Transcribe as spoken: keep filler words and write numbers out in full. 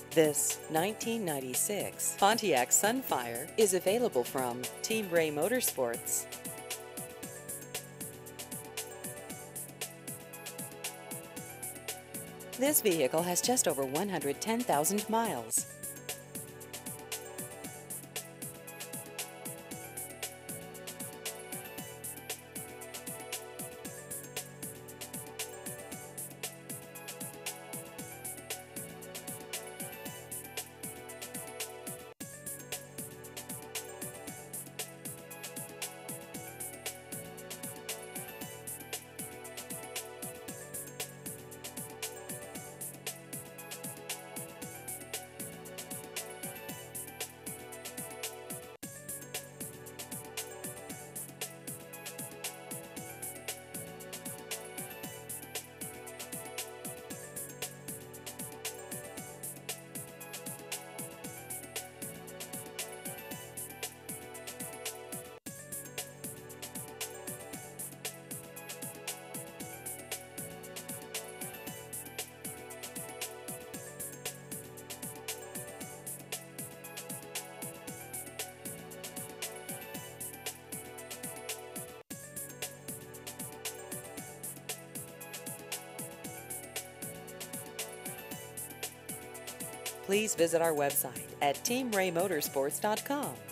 This nineteen ninety-six Pontiac Sunfire is available from Team Ray Motorsports. This vehicle has just over one hundred ten thousand miles. Please visit our website at team ray motorsports dot com.